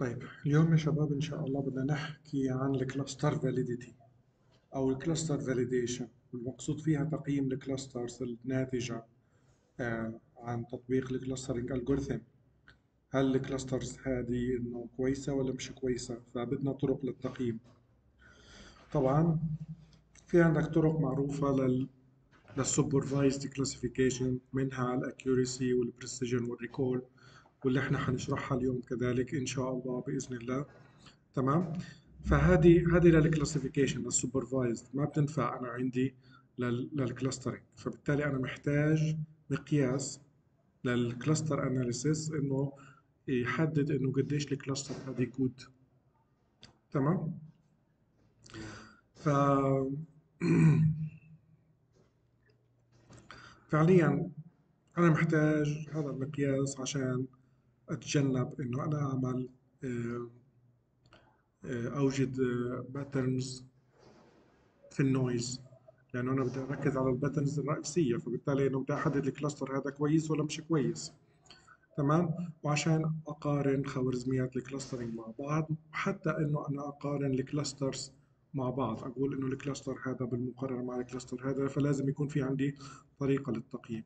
طيب اليوم يا شباب إن شاء الله بدنا نحكي عن الكلاستر فاليديتي أو الكلاستر فاليديشن. المقصود فيها تقييم الكلاسترز الناتجة عن تطبيق الكلاسترنج ألجوريثم. هل الكلاسترز هذه إنه كويسة ولا مش كويسة؟ فبدنا طرق للتقييم. طبعا في عندك طرق معروفة للسوبرفايزد كلاسيفيكيشن، منها الاكيوريسي والبريسيجن والريكول، واللي احنا حنشرحها اليوم كذلك إن شاء الله بإذن الله. تمام. فهذه للكلاسيفيكيشن للسوبرفايزد ما بتنفع انا عندي للكلاسترنج، فبالتالي انا محتاج مقياس للكلاستر اناليسيس انه يحدد انه قديش الكلاستر هذه جود. تمام. ف فعليا انا محتاج هذا المقياس عشان اتجنب انه انا اعمل اوجد باترنز في النويز، لانه انا بدي اركز على الباترنز الرئيسيه، فبالتالي انه بدي احدد الكلاستر هذا كويس ولا مش كويس. تمام. وعشان اقارن خوارزميات الكلاسترنج مع بعض، وحتى انه انا اقارن الكلاسترز مع بعض، اقول انه الكلاستر هذا بالمقارنه مع الكلاستر هذا، فلازم يكون في عندي طريقه للتقييم.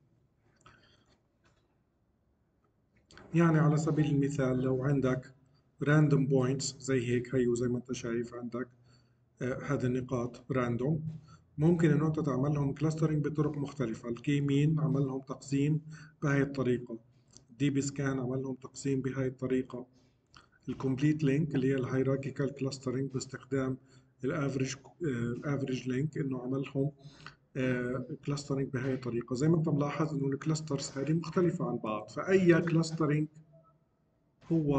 يعني على سبيل المثال لو عندك راندوم بوينتس زي هيك، هي وزي ما انت شايف عندك هذه النقاط راندوم، ممكن انه انت تعمل لهم كلاسترنج بطرق مختلفة. الكي مين عمل لهم تقسيم بهاي الطريقة، دي بي سكان عمل لهم تقسيم بهاي الطريقة، الكومبليت لينك اللي هي الهيراركيكال كلاسترنج باستخدام الافريج لينك انه عمل لهم كلاسترنج بهاي الطريقة. زي ما انت ملاحظ انه الكلاسترز هذه مختلفة عن بعض، فأي كلاسترنج هو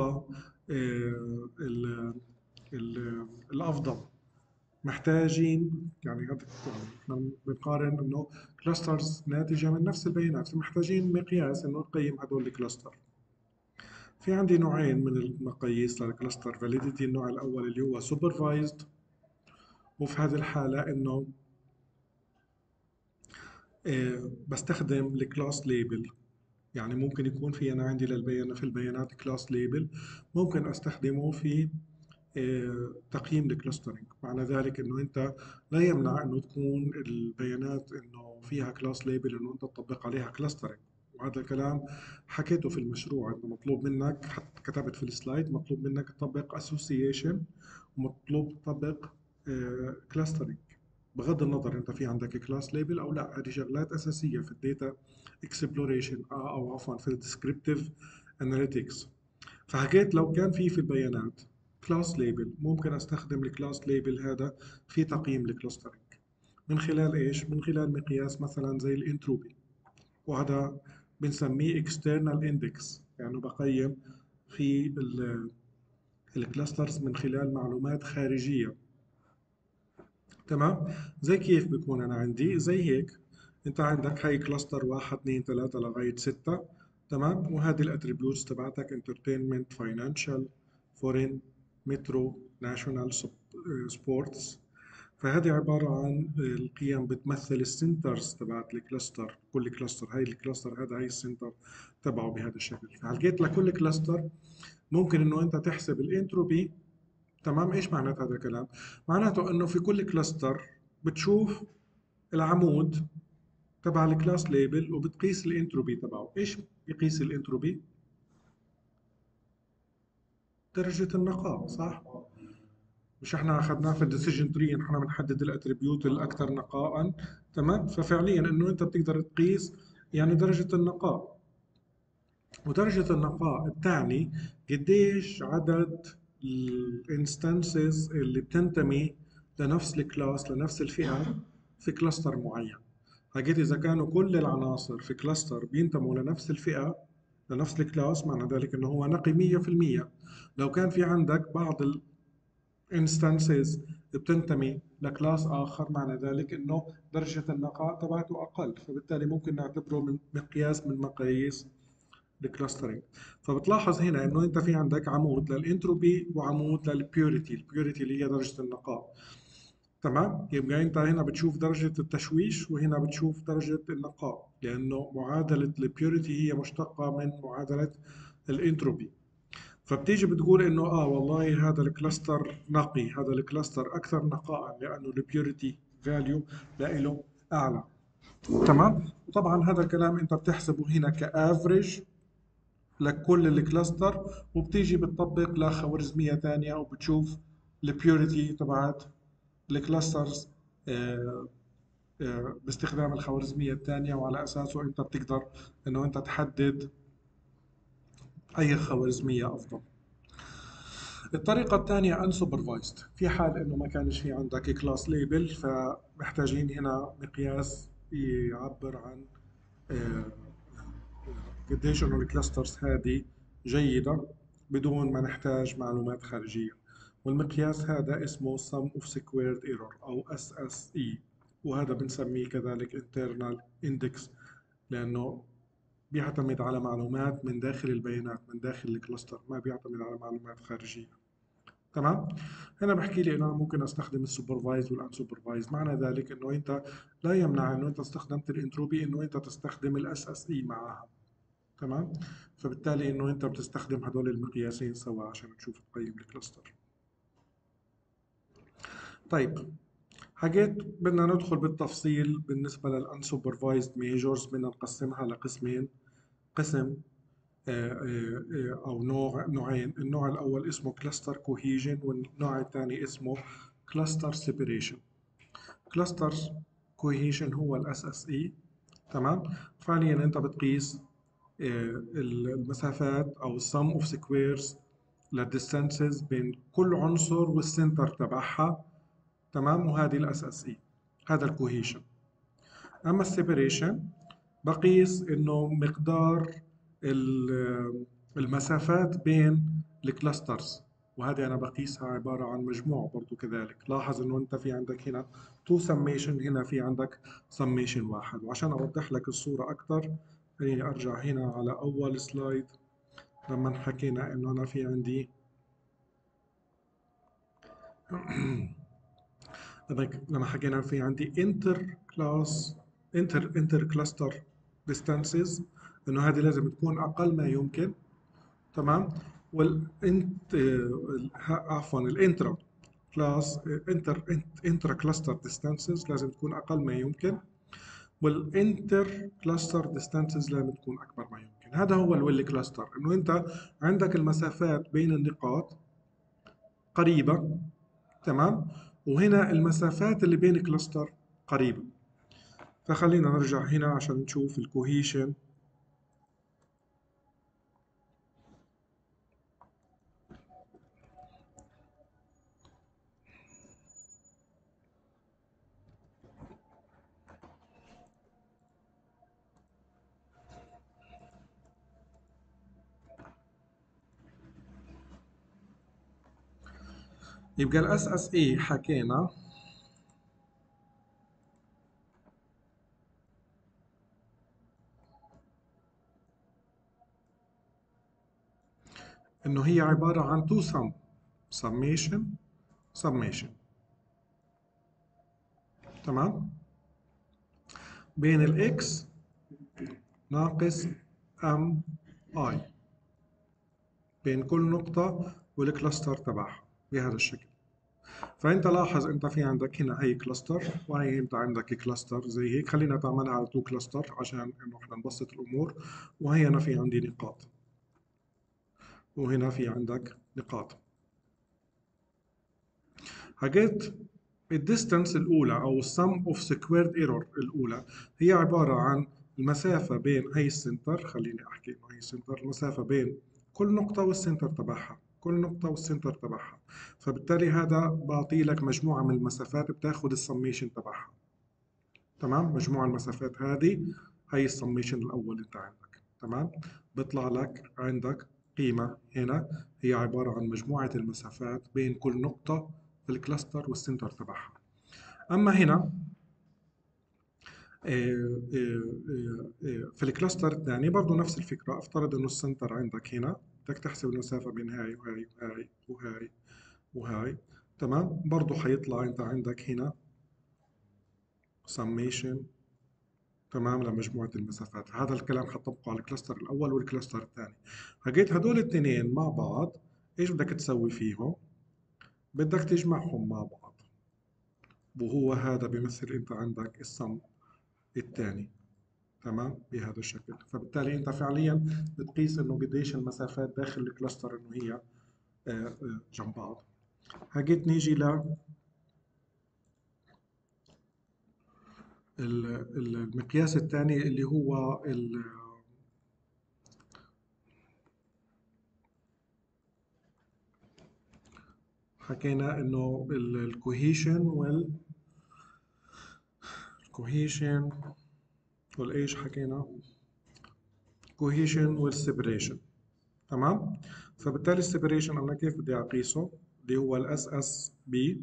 الأفضل. محتاجين يعني احنا بنقارن انه كلاسترز ناتجه من نفس البيانات، فمحتاجين مقياس انه نقيم هدول الكلاستر. في عندي نوعين من المقاييس للكلاستر فاليديتي. النوع الاول اللي هو سوبرفايزد، وفي هذه الحاله انه بستخدم الكلاس ليبل. يعني ممكن يكون في انا عندي في البيانات كلاس ليبل، ممكن استخدمه في تقييم الكلاسترنج. معنى ذلك انه انت لا يمنع انه تكون البيانات انه فيها كلاس ليبل انه انت تطبق عليها كلاسترنج، وهذا الكلام حكيته في المشروع. انه مطلوب منك، حتى كتبت في السلايد، مطلوب منك تطبق اسوسيشن ومطلوب تطبق كلاسترنج، بغض النظر انت في عندك كلاس ليبل او لا. هذه شغلات اساسيه في الداتا اكسبلوريشن او عفوا في الديسكريبتيف اناليتكس. فحكيت لو كان في البيانات كلاس ليبل، ممكن استخدم الكلاس ليبل هذا في تقييم الكلاسترنج من خلال ايش؟ من خلال مقياس مثلا زي الانتروبي، وهذا بنسميه external index، يعني بقيم في الكلاسترز من خلال معلومات خارجية. تمام. زي كيف بيكون انا عندي زي هيك، انت عندك هاي كلاستر 1 2 3 لغاية 6. تمام. وهذه الاتريبيوتس تبعتك انترتينمنت، فاينانشال، فورين، مترو، ناشونال، سبورتس. فهذه عبارة عن القيم بتمثل السنترز تبعت الكلاستر. كل كلاستر، هاي الكلاستر هذا هاي السنتر تبعه بهذا الشكل. فحكيت لكل كلاستر ممكن انه انت تحسب الانتروبي. تمام. ايش معنات هذا الكلام؟ معناته انه في كل كلاستر بتشوف العمود تبع الكلاس ليبل وبتقيس الانتروبي تبعه. ايش بيقيس الانتروبي؟ درجة النقاء، صح؟ مش احنا اخذناه في الديسيجن تري ان احنا بنحدد الاتريبيوت الاكثر نقاء. تمام. ففعليا انه انت بتقدر تقيس يعني درجة النقاء، ودرجة النقاء بتعني قديش عدد الانستانسز اللي بتنتمي لنفس الكلاس، لنفس الفئة في كلاستر معين. حكيت إذا كانوا كل العناصر في كلاستر بينتموا لنفس الفئة، لنفس الكلاس، معنى ذلك إنه هو نقي 100%. لو كان في عندك بعض الانستانسز بتنتمي لكلاس آخر، معنى ذلك إنه درجة النقاء تبعته أقل، فبالتالي ممكن نعتبره من مقياس من مقاييس الكلاسترنج. فبتلاحظ هنا انه انت في عندك عمود للانتروبي وعمود للبيوريتي. البيوريتي اللي هي درجة النقاء. تمام. يبقى انت هنا بتشوف درجة التشويش وهنا بتشوف درجة النقاء، لانه معادلة البيوريتي هي مشتقة من معادلة الانتروبي. فبتيجي بتقول انه والله هذا الكلاستر نقي، هذا الكلاستر اكثر نقاء لانه البيوريتي فاليو له اعلى. تمام. وطبعا هذا الكلام انت بتحسبه هنا كافريج لكل الكلاستر، وبتيجي بتطبق لخوارزمية ثانية وبتشوف البيوريتي تبعت الكلاسترز باستخدام الخوارزمية الثانية، وعلى أساسه أنت بتقدر أنه أنت تحدد أي خوارزمية أفضل. الطريقة الثانية unsupervised، في حال أنه ما كانش في عندك كلاس ليبل، فمحتاجين هنا مقياس يعبر عن آه، قديش انه الكلاسترز هذه جيدة بدون ما نحتاج معلومات خارجية. والمقياس هذا اسمه sum of squared error أو SSE، وهذا بنسميه كذلك internal index لأنه بيعتمد على معلومات من داخل البيانات من داخل الكلاستر، ما بيعتمد على معلومات خارجية. تمام. هنا بحكي لي انه انا ممكن استخدم السوبرفايز والانسوبرفايز، معنى ذلك انه انت لا يمنع انه انت استخدمت الانتروبي انه انت تستخدم الاس اس اي معها. تمام. فبالتالي انه انت بتستخدم هدول المقياسين سوا عشان تشوف تقيم الكلاستر. طيب، حكيت بدنا ندخل بالتفصيل بالنسبة للانسوبرفايزد ميجرز، بدنا نقسمها لقسمين. قسم او نوعين. النوع الاول اسمه كلاستر كوهيجن، والنوع الثاني اسمه كلاستر سيبريشن. كلاستر كوهيجن هو الاس اس اي. تمام. فعليا انت بتقيس المسافات او السم اوف سكويرز للديستانسز بين كل عنصر والسنتر تبعها. تمام. وهذه الاس اس اي، هذا الكوهيشن. اما السيبريشن بقيس انه مقدار المسافات بين الكلاسترز، وهذه انا بقيسها عباره عن مجموع برضو كذلك. لاحظ انه انت في عندك هنا تو سميشن، هنا في عندك سميشن واحد. وعشان اوضح لك الصوره اكثر خليني ارجع هنا على اول سلايد لما حكينا انه انا في عندي لما حكينا في عندي انتر كلاستر ديستانسز، انه هذه لازم تكون اقل ما يمكن. تمام. والانت عفوا الانترا كلاس انترا كلاستر ديستانسز لازم تكون اقل ما يمكن، والانتر كلاستر ديستانسز لازم تكون اكبر ما يمكن. هذا هو الويل كلاستر، انه انت عندك المسافات بين النقاط قريبة. تمام. وهنا المسافات اللي بين كلاستر قريبة. فخلينا نرجع هنا عشان نشوف الكوهيشن. يبقى الاس اس اي حكينا انه هي عبارة عن تو summation. تمام. بين الاكس ناقص ام اي، بين كل نقطة والكلاستر تبعها بهذا الشكل. فانت لاحظ انت في عندك هنا هي كلاستر، وهي انت عندك كلاستر زي هيك. خلينا تعملها على تو كلاستر عشان انه احنا نبسط الامور. وهي انا في عندي نقاط، وهنا في عندك نقاط. حكيت الديستانس الأولى أو السم اوف سكويرد ايرور الأولى هي عبارة عن المسافة بين هي السنتر. خليني أحكي إنه هي السنتر، المسافة بين كل نقطة والسنتر تبعها، كل نقطة والسنتر تبعها. فبالتالي هذا بعطي لك مجموعة من المسافات بتاخد السميشن تبعها. تمام. مجموع المسافات هذه هي السميشن الأول أنت عندك. تمام. بيطلع لك عندك قيمة هنا هي عبارة عن مجموعة المسافات بين كل نقطة في الكلاستر والسنتر تبعها. أما هنا في الكلاستر الثاني برضه نفس الفكرة. افترض إنه السنتر عندك هنا، بدك تحسب المسافة بين هاي وهاي وهاي وهاي وهاي. تمام. برضه حيطلع أنت عندك هنا summation. تمام لمجموعة المسافات. هذا الكلام حطبقه على الكلاستر الأول والكلاستر الثاني. حكيت هدول الاثنين مع بعض إيش بدك تسوي فيهم؟ بدك تجمعهم مع بعض، وهو هذا بيمثل أنت عندك السم الثاني. تمام بهذا الشكل. فبالتالي أنت فعليا بتقيس إنه قديش المسافات داخل الكلاستر إنه هي جنب بعض. حكيت نيجي المقياس الثاني اللي هو حكينا انه الكوهيشن والكوهيشن والايش حكينا كوهيشن والسيبريشن. تمام. فبالتالي السيبريشن انا كيف بدي اقيسه؟ اللي هو الاس اس بي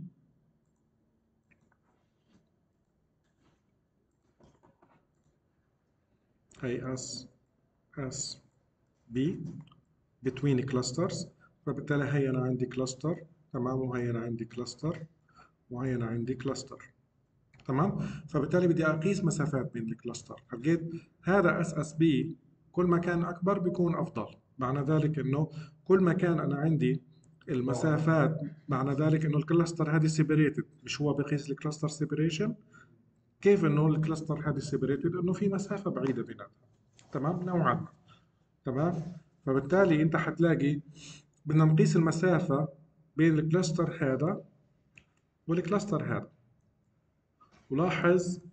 هي اس بي between clusters. فبالتالي هي انا عندي كلاستر، تمام، وهي انا عندي كلاستر، وهي انا عندي كلاستر. تمام. فبالتالي بدي اقيس مسافات بين الكلاستر. لقيت هذا اس اس بي كل ما كان اكبر بيكون افضل. معنى ذلك انه كل ما كان انا عندي المسافات، معنى ذلك انه الكلاستر هذه سيبريتد. مش هو بقيس الكلاستر سيبريشن؟ كيف انه الكلاستر هذه سيبريتد؟ انه في مسافه بعيده بيناتها، تمام، نوعا ما. تمام. فبالتالي انت حتلاقي بدنا نقيس المسافه بين الكلاستر هذا والكلاستر هذا. ولاحظ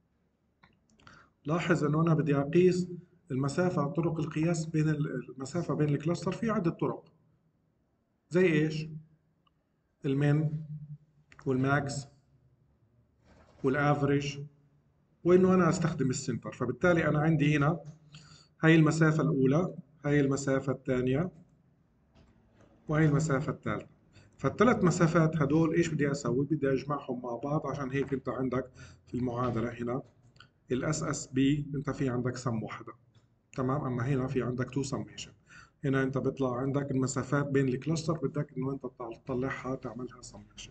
انه انا بدي اقيس المسافه، طرق القياس بين المسافه بين الكلاستر في عده طرق. زي ايش؟ المين والماكس والافريج، وانه انا استخدم السنتر. فبالتالي انا عندي هنا هاي المسافه الاولى، هاي المسافه الثانيه، وهي المسافه الثالثه. فالثلاث مسافات هدول ايش بدي اسوي؟ بدي اجمعهم مع بعض. عشان هيك انت عندك في المعادله هنا الاس اس بي انت في عندك سم واحده، تمام. اما هنا في عندك تو سميشن. هنا انت بيطلع عندك المسافات بين الكلاستر بدك انه انت تطلعها تعملها سميشن.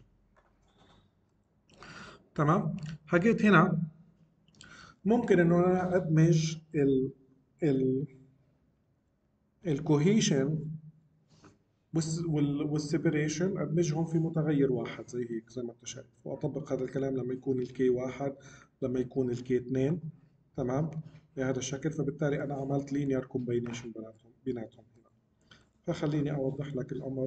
تمام. حكيت هنا ممكن انه انا ادمج ال الكوهيشن والسيبريشن، ادمجهم في متغير واحد زي هيك، زي ما انت شايف، واطبق هذا الكلام لما يكون الكي واحد، لما يكون الكي اثنين. تمام بهذا الشكل. فبالتالي انا عملت لينير كومبينيشن بيناتهم هنا. فخليني اوضح لك الامر.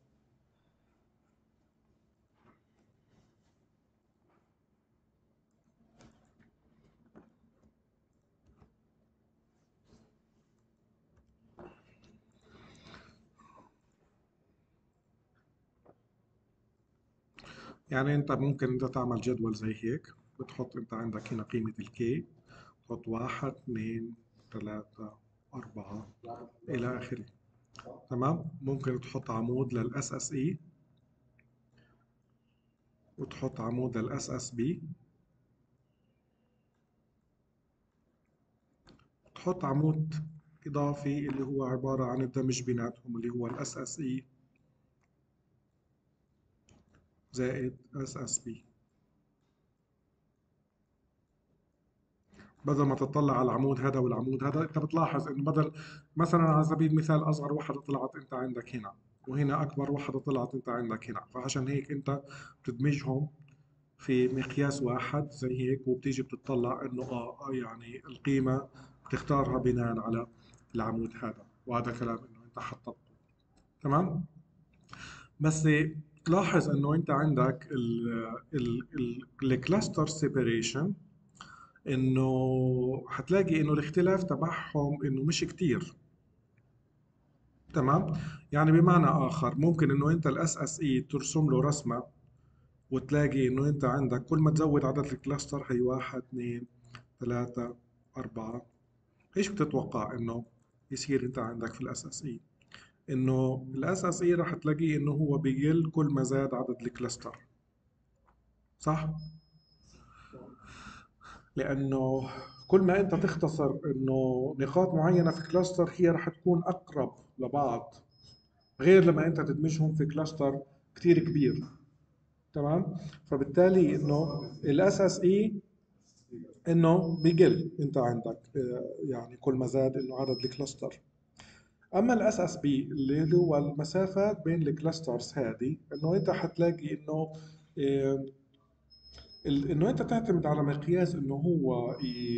يعني انت ممكن انت تعمل جدول زي هيك. بتحط انت عندك هنا قيمة الكي، تحط واحد اثنين ثلاثة أربعة إلى آخره. تمام. ممكن تحط عمود للأس اس اي، وتحط عمود للأس اس بي، تحط عمود إضافي اللي هو عبارة عن الدمج بيناتهم اللي هو الاس اس اي زائد اس اس بي. بدل ما تطلع على العمود هذا والعمود هذا، انت بتلاحظ انه بدل مثلا على سبيل المثال اصغر وحده طلعت انت عندك هنا، وهنا اكبر وحده طلعت انت عندك هنا. فعشان هيك انت بتدمجهم في مقياس واحد زي هيك، وبتيجي بتطلع انه يعني القيمه بتختارها بناء على العمود هذا. وهذا كلام انه انت حطبقه. تمام. بس تلاحظ انه انت عندك الكلاستر سيبريشن، انه حتلاقي انه الاختلاف تبعهم انه مش كتير. تمام. يعني بمعنى اخر ممكن انه انت الاس اس اي ترسم له رسمه، وتلاقي انه انت عندك كل ما تزود عدد الكلاستر هي واحد اثنين ثلاثة أربعة، ايش بتتوقع انه يصير انت عندك في الاس اس اي؟ انه الاس اس اي راح تلاقيه انه هو بيقل كل ما زاد عدد الكلاستر، صح؟ لانه كل ما انت تختصر انه نقاط معينه في كلاستر هي راح تكون اقرب لبعض، غير لما انت تدمجهم في كلاستر كتير كبير. تمام. فبالتالي انه الاس اس اي انه بيقل انت عندك يعني كل ما زاد انه عدد الكلاستر. اما الاس اس بي اللي هو المسافات بين الكلاسترز هذه، انه انت حتلاقي انه آه، انه انت تعتمد على مقياس انه هو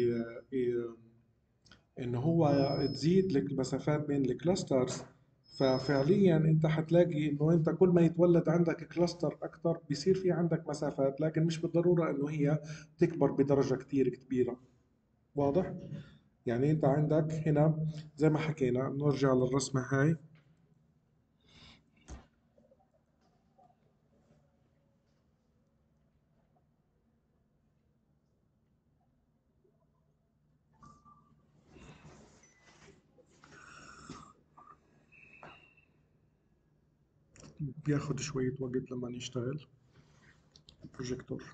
انه هو تزيد لك المسافات بين الكلاسترز. ففعليا انت حتلاقي انه انت كل ما يتولد عندك كلاستر اكثر بيصير في عندك مسافات، لكن مش بالضرورة انه هي تكبر بدرجة كتير كبيرة. واضح؟ يعني انت عندك هنا زي ما حكينا، نرجع للرسمة هاي. بياخد شوية وقت لما يشتغل البروجيكتور.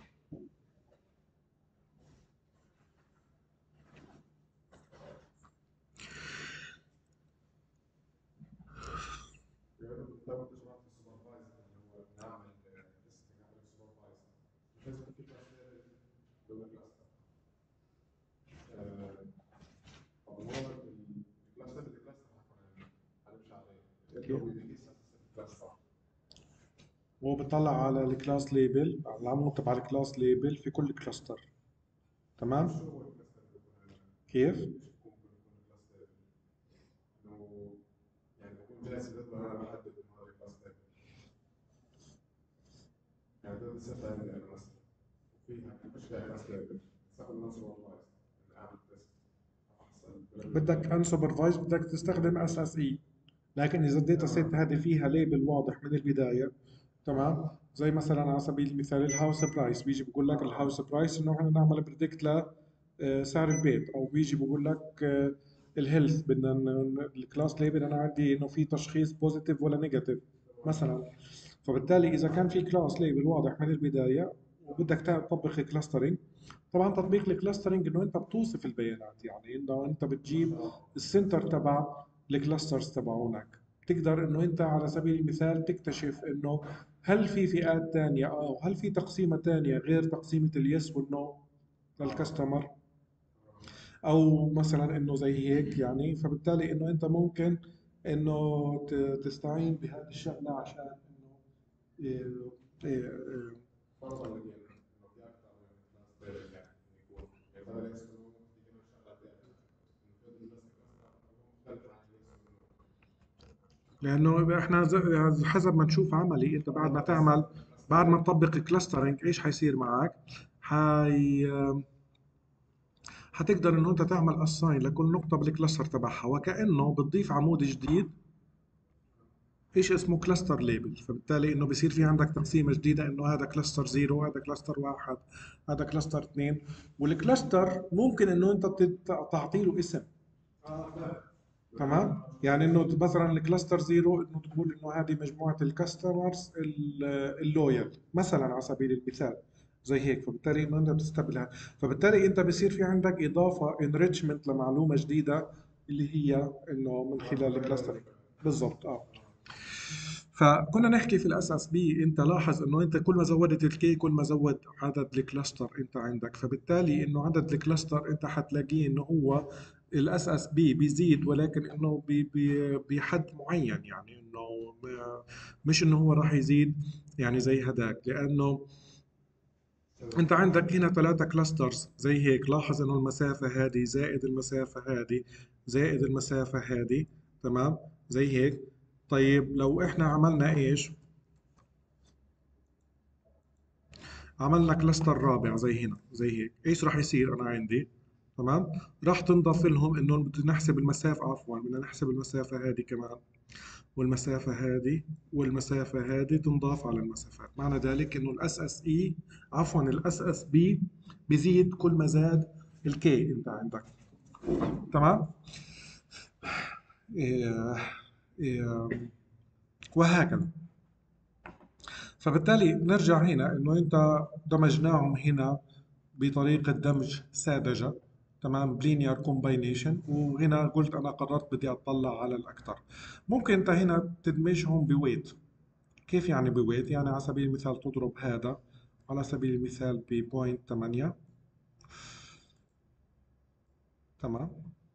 هو بيطلع على الكلاس ليبل، على العمود تبع الكلاس ليبل في كل كلاستر. تمام؟ كيف؟ بدك انسوبرفايز، بدك تستخدم اس اس اي. لكن اذا الداتا سيت هذه فيها ليبل واضح من البدايه، تمام، زي مثلا على سبيل المثال الهاوس برايس، بيجي بقول لك الهاوس برايس انه احنا نعمل بريدكت ل سعر البيت، او بيجي بقول لك الهيلث، بدنا الكلاس ليبل انا عندي انه في تشخيص بوزيتيف ولا نيجاتيف مثلا. فبالتالي اذا كان في كلاس ليبل واضح من البدايه وبدك تطبق كلاسترنج، طبعا تطبيق الكلاسترنج انه انت بتوصف البيانات، يعني انه انت بتجيب السنتر تبع الكلاسترز تبعونك. بتقدر انه انت على سبيل المثال تكتشف انه هل في فئات تانية او هل في تقسيمة تانية غير تقسيمة اليس والنو للكاستمر، او مثلا انه زي هيك يعني. فبالتالي انه انت ممكن انه تستعين بهذه الشغلة عشان انه إيه- إيه- لانه احنا حسب ما نشوف عملي، انت بعد ما تعمل، بعد ما تطبق كلاسترنج ايش حيصير معك؟ حي حتقدر انه انت تعمل اساين لكل نقطة بالكلاستر تبعها، وكأنه بتضيف عمود جديد ايش اسمه كلاستر ليبل. فبالتالي انه بصير في عندك تقسيمة جديدة، انه هذا كلاستر زيرو، هذا كلاستر واحد، هذا كلاستر اثنين. والكلاستر ممكن انه انت تعطي له اسم. تمام، يعني انه مثلا الكلاستر زيرو انه تقول انه هذه مجموعه الكاستمرز اللويال مثلا على سبيل المثال، زي هيك. فبالتالي انه انت بتستقبلها، فبالتالي انت بصير في عندك اضافه انريتشمنت لمعلومه جديده اللي هي انه من خلال الكلاستر. بالضبط اه. فكنا نحكي في الاس اس بي، انت لاحظ انه انت كل ما زودت الكي كل ما زود عدد الكلاستر انت عندك. فبالتالي انه عدد الكلاستر انت حتلاقيه انه هو الاس اس بي بيزيد، ولكن انه بحد معين، يعني انه مش انه هو راح يزيد يعني زي هداك. لانه انت عندك هنا ثلاثة كلاسترز زي هيك، لاحظ انه المسافة هذه زائد المسافة هذه زائد المسافة هذه، تمام، زي هيك. طيب لو احنا عملنا ايش؟ عملنا كلاستر رابع زي هنا زي هيك، ايش راح يصير انا عندي؟ تمام، راح تنضاف لهم انه بدنا نحسب المسافة، عفوا بدنا نحسب المسافة هذه كمان، والمسافة هذه، والمسافة هذه تنضاف على المسافات. معنى ذلك انه الاس اس اي، عفوا الاس اس بي، بيزيد كل ما زاد الكي انت عندك. تمام. إيه إيه وهكذا. فبالتالي نرجع هنا انه انت دمجناهم هنا بطريقة دمج ساذجة، تمام، بلينير كومباينيشن. وهنا قلت انا قررت بدي اطلع على الاكثر. ممكن انت هنا تدمجهم بويت. كيف يعني بويت؟ يعني على سبيل المثال تضرب هذا على سبيل المثال ب 0.8، تمام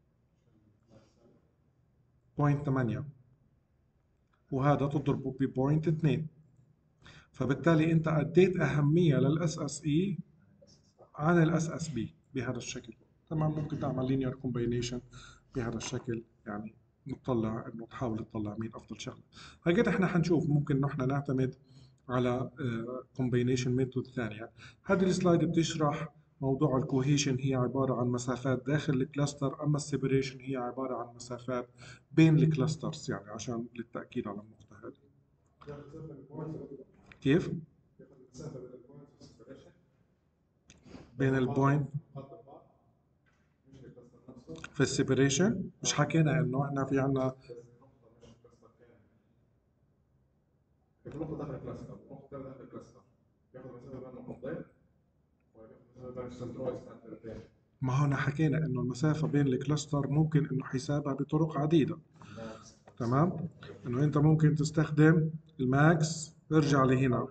0.8 وهذا تضربه ب 0.2، فبالتالي انت اديت اهميه للاس اس اي عن الاس اس بي بهذا الشكل. تمام ممكن تعمل لينير كومبينيشن بهذا الشكل، يعني نطلع انه تحاول تطلع مين افضل شغله. هيك احنا حنشوف ممكن نحن نعتمد على كومبينيشن ميثود ثانيه. هذه السلايد بتشرح موضوع الكوهيشن، هي عباره عن مسافات داخل الكلاستر، اما السيبريشن هي عباره عن مسافات بين الكلاسترز، يعني عشان للتاكيد على النقطه هذه. كيف؟ بين البوينت في السيبريشن مش حكينا انه احنا في عنا نقطة داخل الكلاستر ونقطة داخل الكلاستر بياخد مسافة بين نقطتين ولا بياخد مسافة بين السنترويدز بتاعت الاثنين؟ ما هنا حكينا انه المسافة بين الكلاستر ممكن انه حسابها بطرق عديدة. تمام، انه انت ممكن تستخدم الماكس. ارجع لهنا،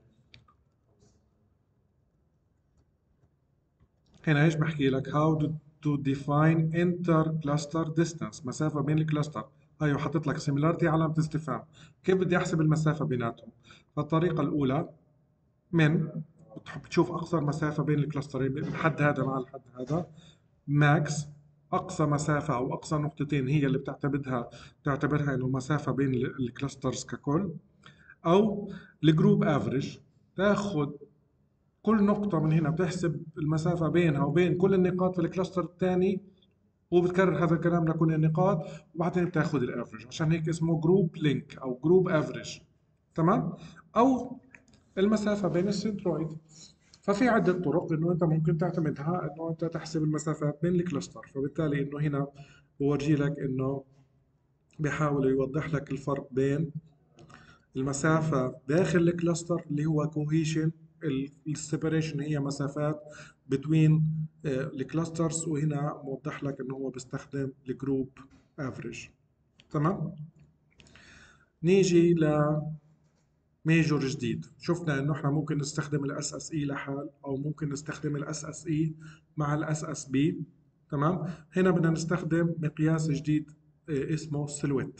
هنا ايش بحكي لك؟ how to define inter cluster distance، مسافة بين الكلاستر. ايوه حطيت لك similarity علامة استفهام. كيف بدي احسب المسافة بيناتهم؟ فالطريقة الاولى من بتشوف اقصر مسافة بين الكلاسترين من الحد هذا مع الحد هذا، ماكس اقصى مسافة او اقصى نقطتين هي اللي بتعتبرها انه مسافة بين الكلاسترز ككل، او الجروب افريج. تاخذ كل نقطة من هنا بتحسب المسافة بينها وبين كل النقاط في الكلاستر الثاني، وبتكرر هذا الكلام لكل النقاط، وبعدين بتاخذ الافريج. عشان هيك اسمه جروب لينك او جروب افريج. تمام، او المسافة بين السنترويد. ففي عدة طرق انه انت ممكن تعتمدها انه انت تحسب المسافات بين الكلاستر. فبالتالي انه هنا بورجي لك انه بيحاول يوضح لك الفرق بين المسافة داخل الكلاستر اللي هو كوهيشن، السيبريشن هي مسافات بتوين الكلاسترز، وهنا موضح لك انه هو بيستخدم الجروب افريج. تمام، نيجي ميجور جديد. شفنا انه احنا ممكن نستخدم الاس اس اي لحال، او ممكن نستخدم الاس اس اي مع الاس اس بي. تمام، هنا بدنا نستخدم مقياس جديد اسمه سيلويت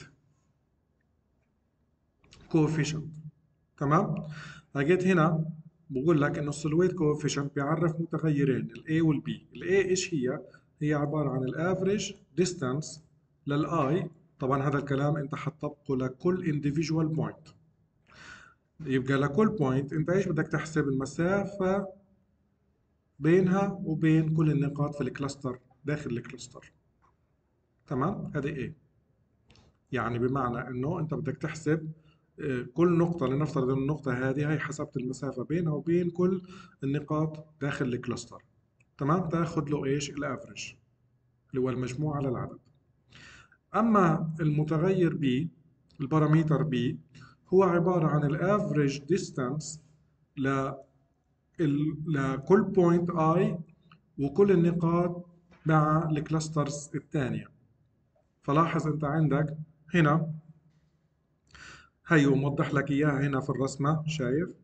كوفيشنت. تمام، لقيت هنا بقول لك انه السيلويت كوفيشنت بيعرف متغيرين الاي والبي. الاي ايش هي؟ هي عباره عن الافريج ديستانس للاي. طبعا هذا الكلام انت حتطبقه لكل individual بوينت. يبقى لكل بوينت انت ايش بدك تحسب؟ المسافة بينها وبين كل النقاط في الكلاستر داخل الكلاستر. تمام، هذه ايه يعني؟ بمعنى انه انت بدك تحسب كل نقطة. لنفترض ان النقطة هذه هي حسبت المسافة بينها وبين كل النقاط داخل الكلاستر. تمام، تاخذ له ايش؟ الافريج اللي هو المجموع على العدد. اما المتغير بي، الباراميتر بي، هو عبارة عن الافريج ديستانس لكل بوينت اي وكل النقاط مع الكلاسترز الثانية. فلاحظ انت عندك هنا، هيو موضح لك اياها هنا في الرسمة. شايف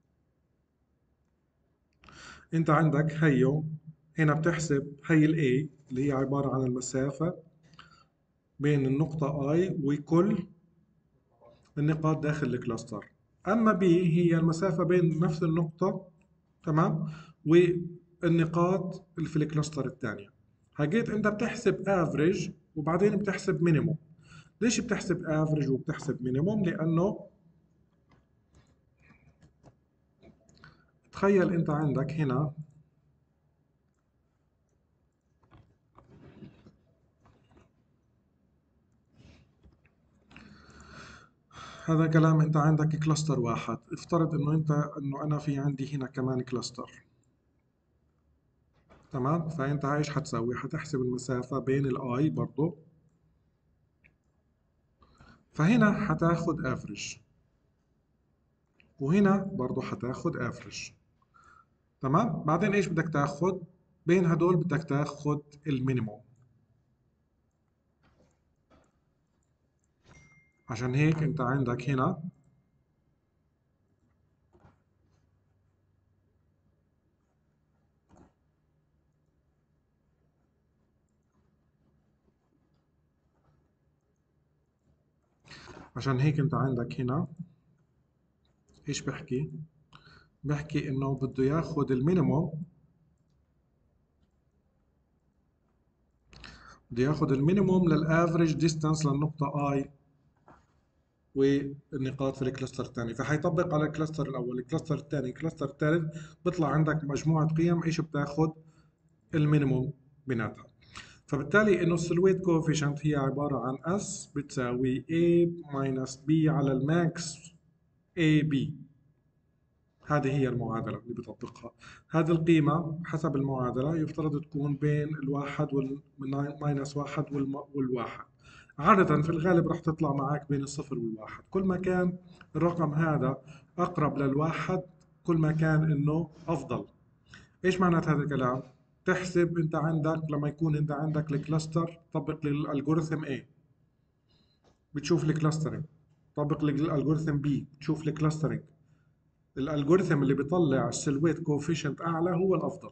انت عندك هيو هنا بتحسب هي الاي اللي هي عبارة عن المسافة بين النقطة اي وكل النقاط داخل الكلاستر. اما بي هي المسافة بين نفس النقطة، تمام، والنقاط اللي في الكلاستر الثانية. حكيت انت بتحسب افريج وبعدين بتحسب مينيموم. ليش بتحسب افريج وبتحسب مينيموم؟ لانه تخيل انت عندك هنا هذا كلام، انت عندك كلاستر واحد. افترض انه انا في عندي هنا كمان كلاستر. تمام، فانت ايش حتسوي؟ حتحسب المسافة بين الاي برضو، فهنا حتاخد افريج وهنا برضو حتاخد افريج. تمام، بعدين ايش بدك تاخد؟ بين هدول بدك تاخد المينيموم. عشان هيك انت عندك هنا عشان هيك انت عندك هنا ايش بحكي؟ بحكي انه بده ياخد المينيموم، بده ياخد المينيموم للافريج ديستانس للنقطة اي والنقاط في الكلاستر الثاني، فحيطبق على الكلاستر الاول، الكلاستر الثاني، الكلاستر الثالث، بيطلع عندك مجموعة قيم ايش بتاخد؟ المينيموم بيناتها. فبالتالي انه السلويت كوفيشنت هي عبارة عن S بتساوي A minus B على الماكس AB. هذه هي المعادلة اللي بطبقها. هذه القيمة حسب المعادلة يفترض تكون بين الواحد والماينس واحد والواحد. عادة في الغالب راح تطلع معك بين الصفر والواحد. كل ما كان الرقم هذا أقرب للواحد كل ما كان إنه أفضل. إيش معنات هذا الكلام؟ تحسب أنت عندك لما يكون أنت عندك الكلاستر، طبق للألجوريثم A بتشوف الكلاسترنج، طبق للألجوريثم B بتشوف الكلاسترنج. الالجوريثم اللي بيطلع السلويت كوفيشنت اعلى هو الافضل.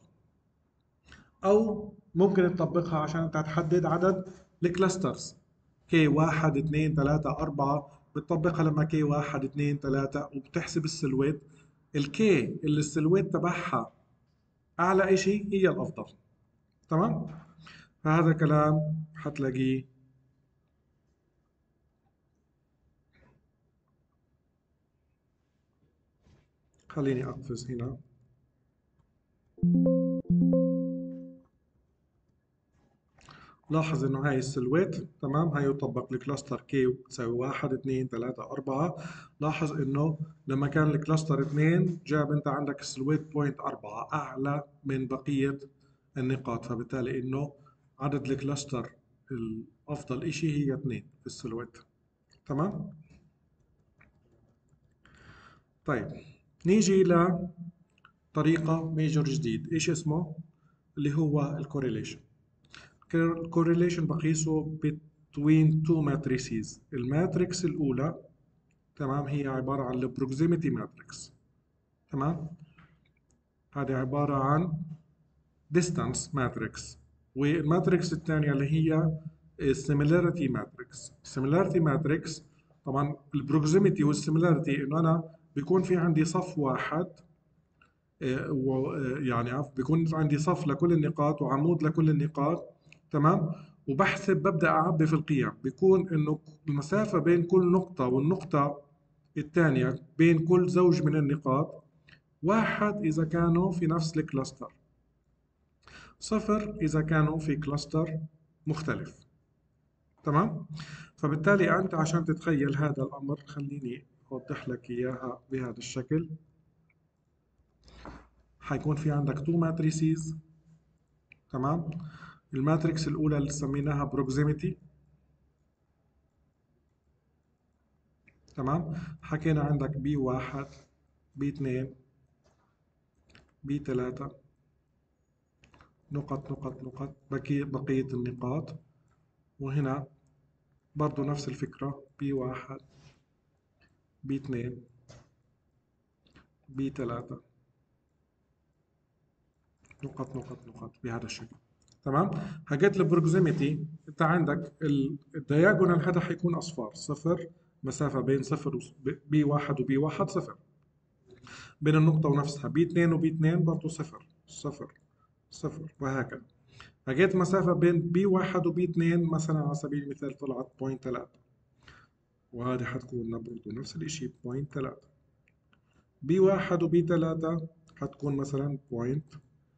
او ممكن تطبقها عشان انت تحدد عدد الكلاسترز، كي 1 2 3 4، بتطبقها لما كي 1 2 3 وبتحسب السلويت. الكي اللي السلويت تبعها اعلى اشي هي الافضل. تمام؟ فهذا كلام حتلاقيه. خليني اقفز هنا. لاحظ انه هاي السلويت تمام، هاي يطبق الكلاستر كي بتساوي 1 2 3 4. لاحظ انه لما كان الكلاستر 2 جاب انت عندك السلويت بوينت 4 اعلى من بقية النقاط، فبالتالي انه عدد الكلاستر الافضل اشي هي 2 في السلويت. تمام. طيب نيجي لطريقة ميجر جديد، ايش اسمه؟ اللي هو الكوريليشن. الكوريليشن بقيسه between two matrices. الماتريكس الأولى تمام هي عبارة عن البروكسيميتي ماتريكس. تمام، هذه عبارة عن distance ماتريكس. والماتريكس الثانية اللي هي similarity ماتريكس. similarity ماتريكس طبعا البروكسيميتي والسيميلاريتي انه انا بيكون في عندي صف واحد، يعني بيكون عندي صف لكل النقاط وعمود لكل النقاط. تمام، وبحسب ببدأ أعبي في القيم، بيكون إنه المسافة بين كل نقطة والنقطة الثانية بين كل زوج من النقاط واحد إذا كانوا في نفس الكلاستر، صفر إذا كانوا في كلاستر مختلف. تمام، فبالتالي أنت عشان تتخيل هذا الأمر خليني أوضح لك إياها بهذا الشكل. حيكون في عندك تو ماتريسيز. تمام، الماتريكس الأولى اللي سميناها بروكسيميتي. تمام، حكينا عندك بي واحد، بي اثنين، بي ثلاثة، نقط نقط نقط، بقية النقاط. وهنا برضو نفس الفكرة، بي واحد، بي اثنين، بي ثلاثة، نقط نقط نقط بهذا الشكل. تمام، حكيت البروكسيميتي انت عندك الدياجونال هذا حيكون اصفار، صفر، مسافة بين صفر بي واحد وبي واحد صفر، بين النقطة ونفسها بي 2 وبي 2 برضه صفر صفر صفر وهكذا. لقيت مسافة بين بي 1 وبي 2 مثلا على سبيل المثال طلعت بوينت 3، وهذه حتكون برضه نفس الاشي بوينت 3. بي 1 وبي 3 حتكون مثلا بوينت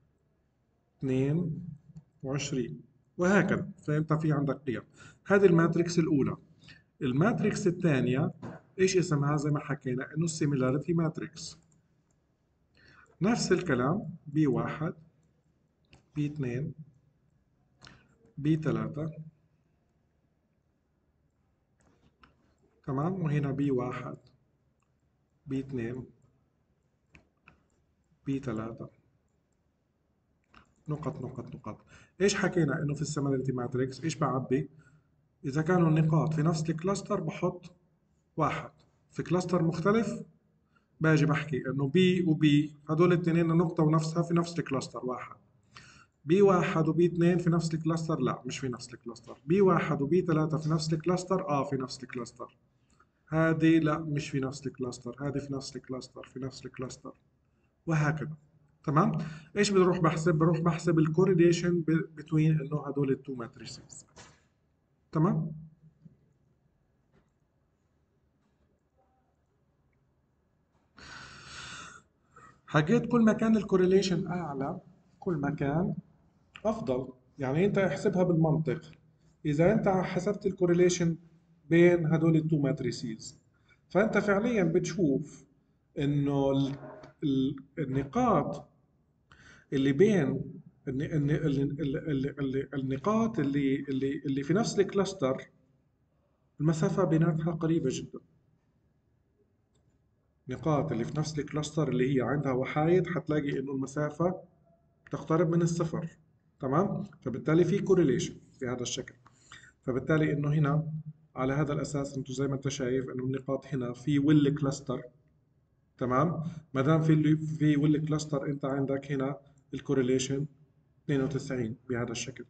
22 وهكذا. فانت في عندك قيم. هذه الماتريكس الأولى. الماتريكس الثانية ايش اسمها؟ زي ما حكينا انه السيميلاريتي ماتريكس. نفس الكلام، بي 1، بي 2، بي 3. تمام، وهنا بي 1، بي 2، بي 3، نقط نقط نقط. ايش حكينا انه في السيميلاريتي ماتريكس ايش بعبي؟ اذا كانوا النقاط في نفس الكلاستر بحط واحد، في كلاستر مختلف باجي بحكي انه بي وبي هدول الاثنين نقطة ونفسها في نفس الكلاستر واحد. بي واحد وبي اثنين في نفس الكلاستر؟ لا، مش في نفس الكلاستر. بي واحد وبي ثلاثة في نفس الكلاستر؟ في نفس الكلاستر. هذه لا مش في نفس الكلاستر، هذه في نفس الكلاستر، في نفس الكلاستر، وهكذا. تمام. ايش بروح بحسب؟ بروح بحسب الكورليشن بين انه هدول التو ماتريسز. تمام. حكيت كل ما كان الكورليشن اعلى كل ما كان افضل. يعني انت احسبها بالمنطق. اذا انت حسبت الكورليشن بين هدول التو ماتريسيز، فانت فعليا بتشوف انه النقاط اللي بين النقاط اللي في نفس الكلاستر المسافة بيناتها قريبة جدا. النقاط اللي في نفس الكلاستر اللي هي عندها وحايد حتلاقي انه المسافة تقترب من الصفر. تمام. فبالتالي في كورليشن بهذا الشكل. فبالتالي انه هنا على هذا الاساس انتم زي ما انت شايف انه النقاط هنا في ويل كلاستر. تمام. ما دام في ويل كلاستر انت عندك هنا الكورليشن 92 بهذا الشكل.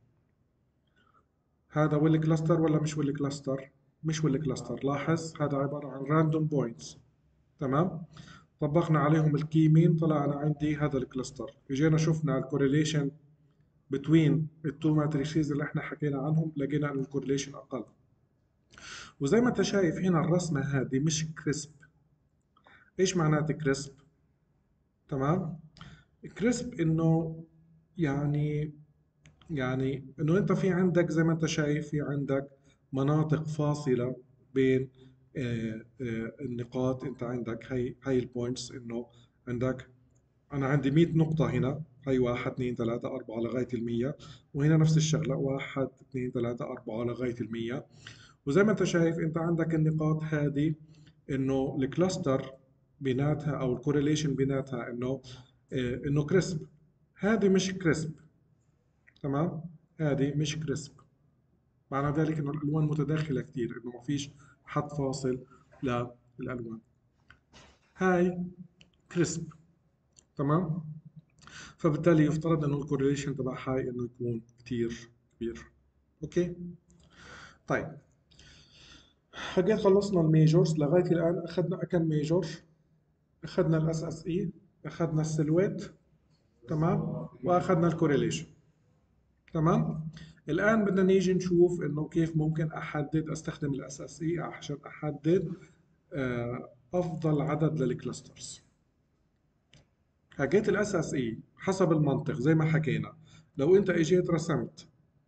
هذا ويل كلاستر ولا مش ويل كلاستر؟ مش ويل كلاستر. لاحظ هذا عبارة عن راندوم بوينتس. تمام. طبقنا عليهم الكي مين طلع انا عندي هذا الكلاستر. اجينا شفنا الكورليشن بتوين التو ماتريسيز اللي احنا حكينا عنهم لقينا ان الكورليشن اقل. وزي ما انت شايف هنا الرسمة هذه مش كريسب. ايش معنات كريسب؟ تمام. كريسب انه يعني انه انت في عندك زي ما انت شايف في عندك مناطق فاصلة بين النقاط. انت عندك هي البوينتس انه عندك انا عندي 100 نقطة هنا. هي 1 2 3 4 لغاية ال 100. وهنا نفس الشغلة 1 2 3 4 لغاية ال 100. وزي ما انت شايف انت عندك النقاط هذه انه الكلاستر بيناتها او الكورليشن بيناتها انه كريسب. هذه مش كريسب. تمام. هذه مش كريسب. معنى ذلك انه الالوان متداخله كثير انه ما فيش حد فاصل للالوان. هاي كريسب. تمام. فبالتالي يفترض انه الكورليشن تبع هاي انه يكون كثير كبير. اوكي. طيب حكيت خلصنا الميجورز لغايه الان. اخذنا كم ميجور؟ اخذنا الاس اس اي، اخذنا السلويت، تمام، واخذنا الكورليشن. تمام. الان بدنا نيجي نشوف انه كيف ممكن احدد استخدم الاس اس اي عشان احدد افضل عدد للكلاسترز. حكيت الاس اس اي حسب المنطق زي ما حكينا. لو انت اجيت رسمت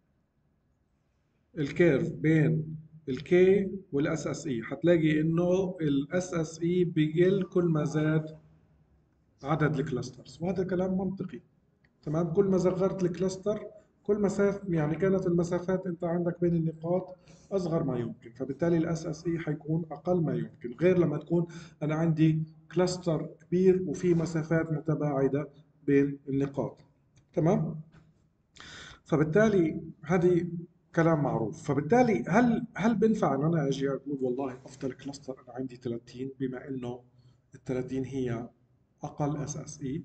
الكيرف بين الكي والاس اس اي حتلاقي انه الاس اس اي بيقل كل ما زاد عدد الكلاسترز، وهذا كلام منطقي. تمام. كل ما صغرت الكلاستر كل مسافة يعني كانت المسافات انت عندك بين النقاط اصغر ما يمكن، فبالتالي الاس اس اي حيكون اقل ما يمكن، غير لما تكون انا عندي كلاستر كبير وفي مسافات متباعدة بين النقاط. تمام. فبالتالي هذه كلام معروف. فبالتالي هل بنفع ان انا اجي اقول والله افضل كلاستر انا عندي 30 بما انه ال 30 هي اقل اس اس اي؟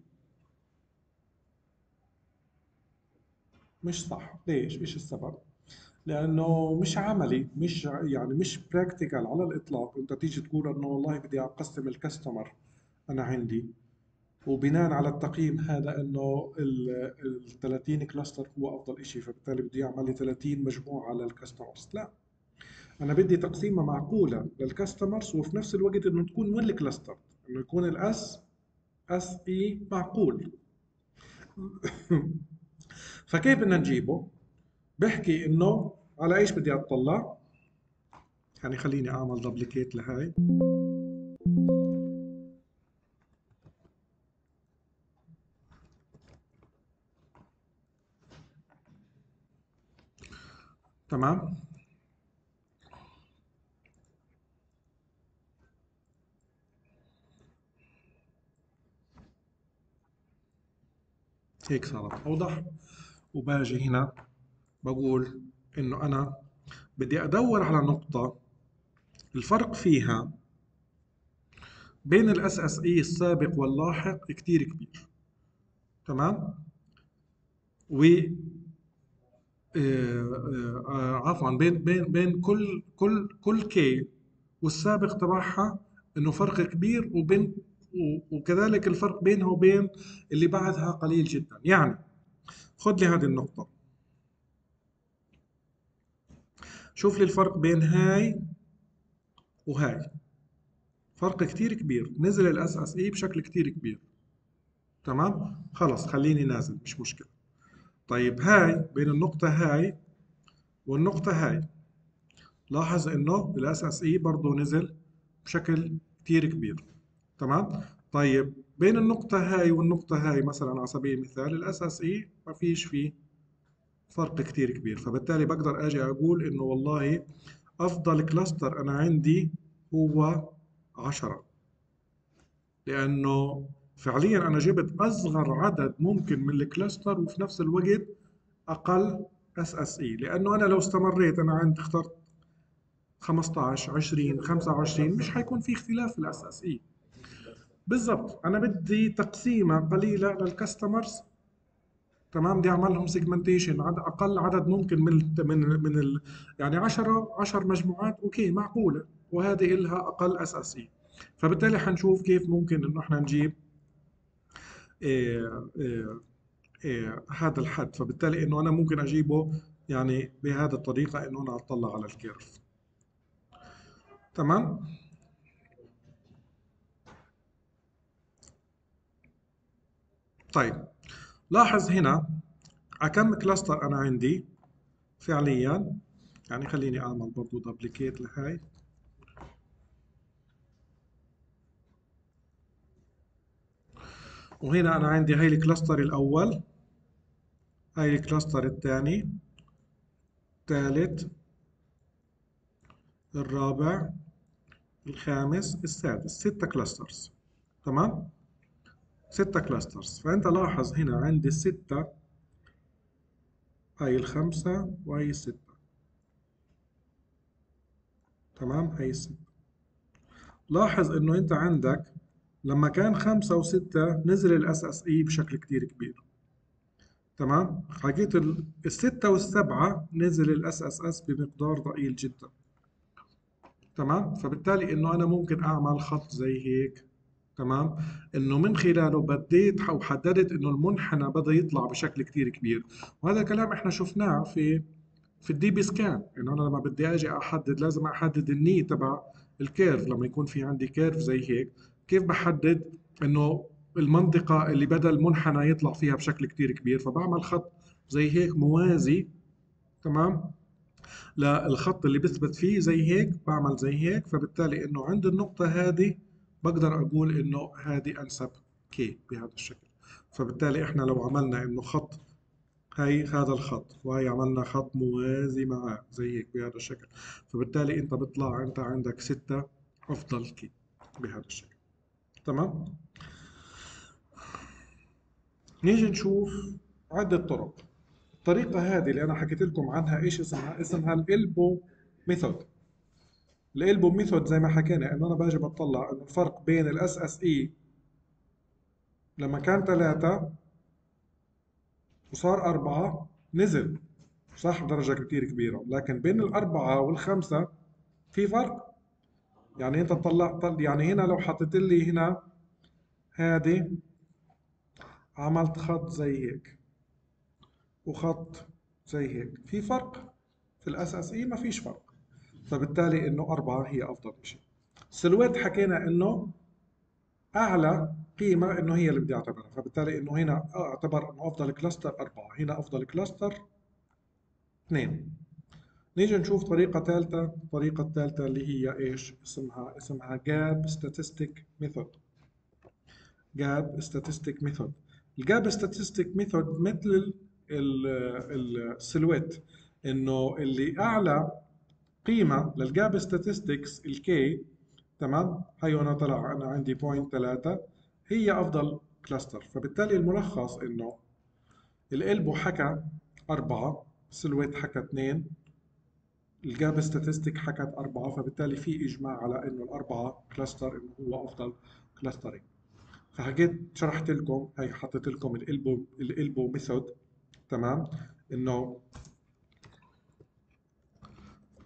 مش صح. ليش؟ ايش السبب؟ لانه مش عملي، مش يعني مش براكتيكال على الاطلاق. انت تيجي تقول انه والله بدي اقسم الكاستمر انا عندي وبناء على التقييم هذا انه ال 30 كلاستر هو افضل شيء، فبالتالي بدي اعمل لي 30 مجموعه للكاستمرز. لا، انا بدي تقسيمه معقوله للكاستمرز وفي نفس الوقت انه تكون ويل كلاستر، انه يكون الاس اس اي معقول. فكيف بدنا نجيبه؟ بحكي انه على ايش بدي اطلع. يعني خليني اعمل دبليكيت لهاي. تمام. هيك صارت اوضح. وباجي هنا بقول انه انا بدي ادور على نقطة الفرق فيها بين الاس اس اي السابق واللاحق كتير كبير. تمام. و عفوا بين كل كي والسابق تبعها انه فرق كبير، وكذلك الفرق بينها وبين اللي بعدها قليل جدا. يعني خذ لي هذه النقطة، شوف لي الفرق بين هاي وهاي، فرق كتير كبير، نزل الاس اس اي بشكل كتير كبير. تمام، خلص خليني نازل مش مشكلة. طيب هاي بين النقطة هاي والنقطة هاي، لاحظ انه الاس اس اي برضه نزل بشكل كتير كبير. تمام. طيب بين النقطة هاي والنقطة هاي مثلا على سبيل المثال الاس اس اي ما فيش فيه فرق كتير كبير، فبالتالي بقدر اجي اقول انه والله افضل كلاستر انا عندي هو 10، لانه فعليا انا جبت اصغر عدد ممكن من الكلاستر وفي نفس الوقت اقل اس اس اي. لانه انا لو استمريت انا عندي اخترت 15 20 25 مش حيكون في اختلاف في الاس اس اي. بالضبط، انا بدي تقسيمه قليله للكاستمرز. تمام، بدي اعمل لهم سيجمنتيشن، اقل عدد ممكن يعني 10 مجموعات اوكي معقوله، وهذه إلها اقل اس اس اي. فبالتالي حنشوف كيف ممكن انه احنا نجيب إيه إيه هذا الحد. فبالتالي انه انا ممكن اجيبه يعني بهذه الطريقه، انه انا اطلع على الكيرف. تمام. طيب لاحظ هنا على كم كلاستر انا عندي فعليا. يعني خليني اعمل برضو دبليكيت لهاي. وهنا انا عندي هاي الكلاستر الاول، هاي الكلاستر الثاني، الثالث، الرابع، الخامس، السادس، 6 كلاسترز. تمام، 6 كلاسترز. فانت لاحظ هنا عندي الستة، هاي الخمسة وهي الستة. تمام، هاي الستة. لاحظ انه انت عندك لما كان 5 و6 نزل الاس اس اي بشكل كتير كبير. تمام، حكيت ال6 وال7 نزل الاس اس اس بمقدار ضئيل جدا. تمام، فبالتالي انه انا ممكن اعمل خط زي هيك. تمام، انه من خلاله بديت او حددت انه المنحنى بدا يطلع بشكل كتير كبير. وهذا الكلام احنا شفناه في الدي بي سكان، انه انا لما بدي اجي احدد لازم احدد الني تبع الكيرف. لما يكون في عندي كيرف زي هيك، كيف بحدد انه المنطقة اللي بدا المنحنى يطلع فيها بشكل كتير كبير؟ فبعمل خط زي هيك موازي. تمام، للخط اللي بثبت فيه زي هيك، بعمل زي هيك. فبالتالي انه عند النقطة هذه بقدر اقول انه هذه انسب كي بهذا الشكل. فبالتالي احنا لو عملنا انه خط، هاي هذا الخط وهي عملنا خط موازي معاه زي هيك بهذا الشكل، فبالتالي انت بيطلع انت عندك 6 افضل كي بهذا الشكل. تمام، نيجي نشوف عدة طرق. الطريقة هذه اللي انا حكيت لكم عنها ايش اسمها؟ اسمها الالبو ميثود. الالبو ميثود زي ما حكينا انه انا باجي بطلع انه الفرق بين الاس اس اي لما كان 3 وصار 4 نزل، صح، بدرجة كتير كبيرة. لكن بين ال4 وال5 في فرق. يعني انت يعني هنا لو حطيت لي هنا هذه، عملت خط زي هيك وخط زي هيك، في فرق؟ في الاس اس اي ما فيش فرق. فبالتالي انه 4 هي افضل شيء. السلويت حكينا انه اعلى قيمه انه هي اللي بدي اعتبرها. فبالتالي انه هنا اعتبر انه افضل كلاستر 4، هنا افضل كلاستر 2. نيجي نشوف طريقه ثالثه. الطريقه الثالثه اللي هي ايش اسمها جاب ستاتستيك ميثود. جاب ستاتستيك ميثود. الجاب ستاتستيك ميثود مثل السلويت، انه اللي اعلى قيمه للجاب ستاتستكس الكي. تمام، هي انا طلع انا عندي 0.3 هي افضل كلاستر. فبالتالي الملخص انه الالبو حكى 4، السلويت حكى 2، الجاب ستاتستيك حكت 4. فبالتالي في اجماع على انه الاربعه كلاستر انه هو افضل كلاسترنج. فحكيت شرحت لكم، هي حطيت لكم الالبو ميثود. تمام، انه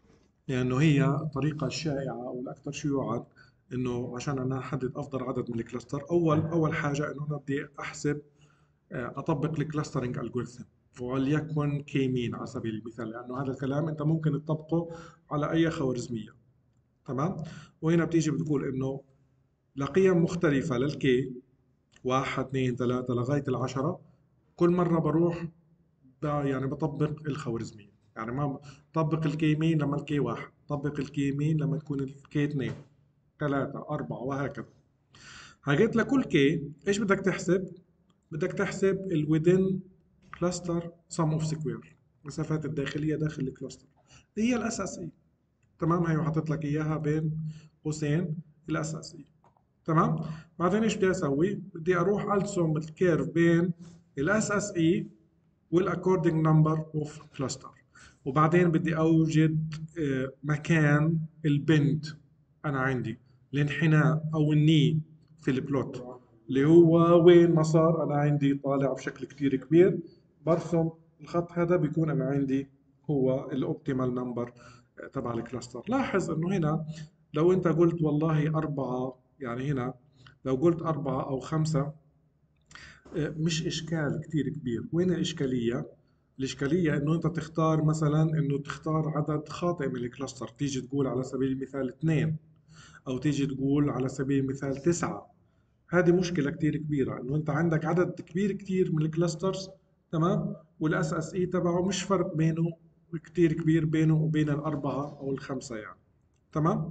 لأنه هي الطريقة الشائعة أو الأكثر شيوعا. إنه عشان أنا أحدد أفضل عدد من الكلاستر، أول حاجة إنه أنا بدي أحسب، أطبق الكلاسترنج ألجوريثم، وليكن كي مين على سبيل المثال، لأنه هذا الكلام أنت ممكن تطبقه على أي خوارزمية. تمام. وهنا بتيجي بتقول إنه لقيم مختلفة للكي، واحد اثنين ثلاثة لغاية العشرة، كل مرة بروح يعني بطبق الخوارزمية. يعني ما بطبق الكي مين لما الكي واحد، طبق الكي مين لما تكون الكي اثنين ثلاثة أربعة وهكذا. حكيت لكل كي إيش بدك تحسب؟ بدك تحسب الويدن كلاستر سم اوف سكوير، المسافات الداخلية داخل الكلاستر، هي الاس اس اي. تمام. هي حاطط لك اياها بين قوسين، الاس اس اي. تمام. بعدين ايش بدي اسوي؟ بدي اروح ارسم الكيرف بين الاس اس اي والاكوردنج نمبر اوف كلاستر، وبعدين بدي اوجد مكان البند. انا عندي الانحناء او الني في البلوت، اللي هو وين ما صار انا عندي طالع بشكل كتير كبير، برسم الخط هذا بيكون انا عندي هو الاوبتيمال نمبر تبع الكلاستر. لاحظ انه هنا لو انت قلت والله أربعة، يعني هنا لو قلت أربعة أو خمسة، مش إشكال كتير كبير. وين الإشكالية؟ الإشكالية إنه أنت تختار مثلا إنه تختار عدد خاطئ من الكلاستر، تيجي تقول على سبيل المثال اثنين، أو تيجي تقول على سبيل المثال تسعة. هذه مشكلة كتير كبيرة، إنه أنت عندك عدد كبير كتير من الكلاسترز. تمام. والاس اس اي تبعه مش فرق بينه كتير كبير بينه وبين الأربعة أو الخمسة يعني. تمام.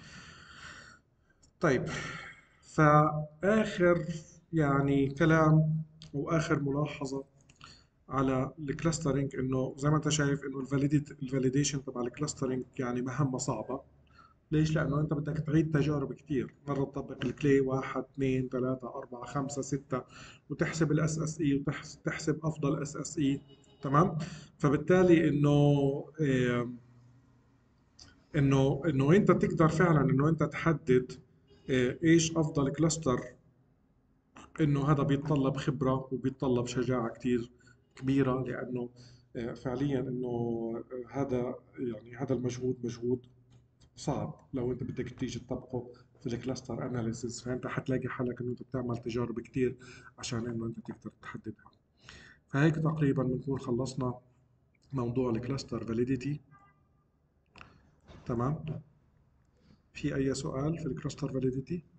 طيب، فآخر يعني كلام وآخر ملاحظة على الكلاسترنج، انه زي ما انت شايف انه الفاليديشن تبع الكلاسترنج يعني مهمة صعبة. ليش؟ لانه انت بدك تعيد تجارب كثير، مرة تطبق الكلي واحد اثنين ثلاثة أربعة خمسة ستة، وتحسب الاس اس اي وتحسب افضل اس اس اي. تمام. فبالتالي انه انت تقدر فعلا انه انت تحدد ايش افضل كلاستر. انه هذا بيتطلب خبرة وبيتطلب شجاعة كتير كبيرة، لانه فعليا انه هذا يعني هذا المجهود مجهود صعب. لو انت بدك تيجي تطبقه في الكلاستر اناليسيس، فانت حتلاقي حالك انه انت بتعمل تجارب كتير عشان انه انت تقدر تحددها. فهيك تقريبا بنكون خلصنا موضوع الكلاستر فاليديتي. تمام. في اي سؤال في الكلاستر فاليديتي؟